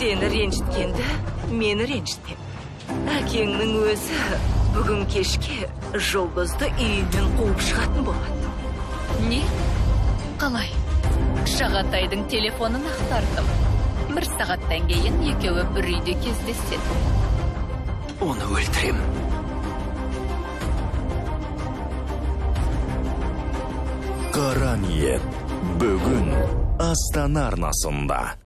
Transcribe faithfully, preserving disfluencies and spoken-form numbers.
Сені ренжіткенді, мені ренжітпеп. Әкеңнің өзі бүгін кешке Жұлдызды үйінен қуып шығатын болады. Не? Қалай? Шағатайдың телефонын ақтардым. Бір сағаттан кейін екеуі бір үйде кездеседі. Оны өлтірем. Қара ниет бүгін Астана арнасында.